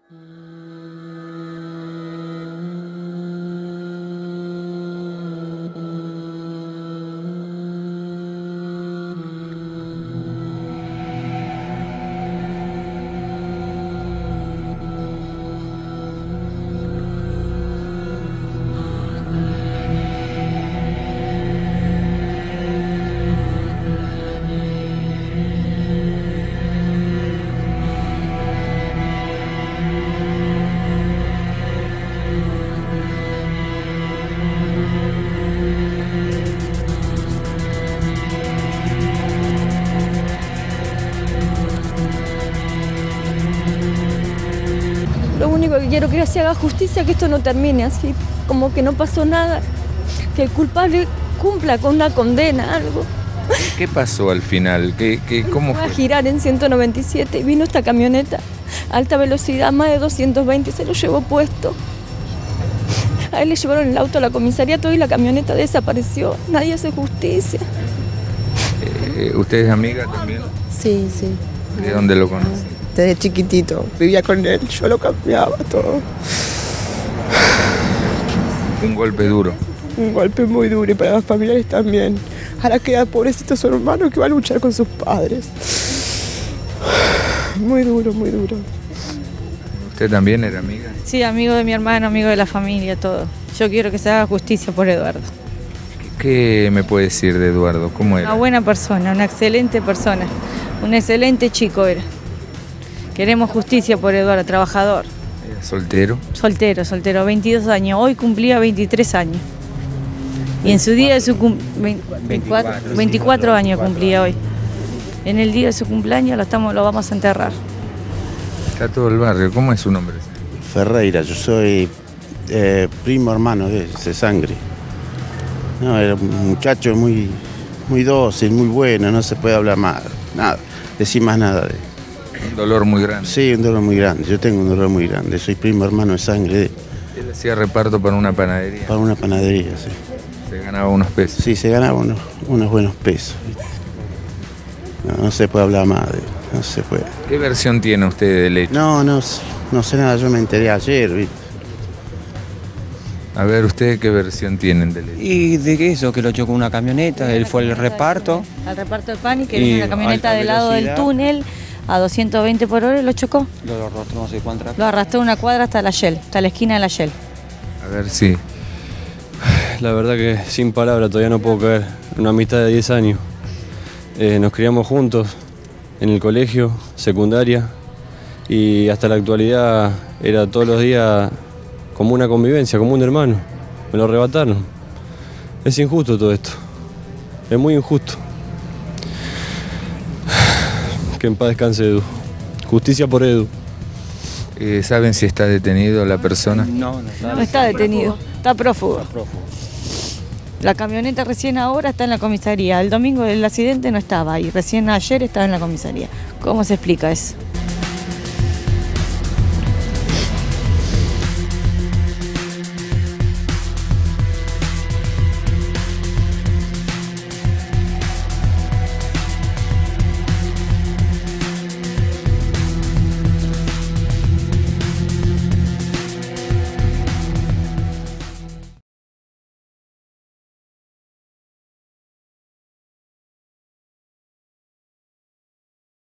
Lo único que quiero es que se haga justicia, que esto no termine así, como que no pasó nada, que el culpable cumpla con una condena, algo. ¿Qué pasó al final? ¿Cómo Fue a fue? girar en 197 y vino esta camioneta a alta velocidad, más de 220, se lo llevó puesto. A él le llevaron el auto a la comisaría, todo y la camioneta desapareció. Nadie hace justicia. ¿Usted es amiga también? Sí, sí. ¿De dónde lo conoce? Desde chiquitito, vivía con él, yo lo cambiaba todo. Un golpe duro. Un golpe muy duro y para los familiares también. Ahora queda pobrecito su hermano que va a luchar con sus padres. Muy duro, muy duro. ¿Usted también era amiga? Sí, amigo de mi hermano, amigo de la familia, todo. Yo quiero que se haga justicia por Eduardo. ¿Qué me puede decir de Eduardo? ¿Cómo era? Una buena persona, una excelente persona, un excelente chico era. Queremos justicia por Eduardo, trabajador. ¿Era soltero? Soltero, 22 años. Hoy cumplía 23 años. Y en su día de su 24 años cumplía hoy. En el día de su cumpleaños lo vamos a enterrar. Está todo el barrio. ¿Cómo es su nombre? Ferreira, yo soy primo hermano de sangre. No, era un muchacho muy dócil, muy bueno, no se puede hablar más, nada, decir más nada de él. Un dolor muy grande. Sí, un dolor muy grande, yo tengo un dolor muy grande, soy primo hermano de sangre de él. Él hacía reparto para una panadería. Para una panadería, sí. Se ganaba unos pesos. Sí, se ganaba unos buenos pesos. ¿Viste? No se puede hablar más de él, no se puede. ¿Qué versión tiene usted del hecho? No sé nada, yo me enteré ayer, ¿viste? A ver, ¿ustedes qué versión tienen del hecho? Y de que eso, que lo chocó una camioneta, él fue al reparto. Al reparto de pan y que Y vino una camioneta alta del lado del velocidad. túnel a 220 por hora y lo chocó. Lo arrastró no sé cuánto. Lo arrastró una cuadra hasta la Shell, hasta la esquina de la Shell. A ver, sí. La verdad que sin palabras, todavía no puedo creer. Una amistad de 10 años. Nos criamos juntos en el colegio, secundaria, y hasta la actualidad era todos los días como una convivencia, como un hermano. Me lo arrebataron. Es injusto todo esto. Es muy injusto. Que en paz descanse Edu. Justicia por Edu. ¿Saben si está detenido la persona? No está detenido, está prófugo. La camioneta recién ahora está en la comisaría. El domingo del accidente no estaba y recién ayer estaba en la comisaría. ¿Cómo se explica eso?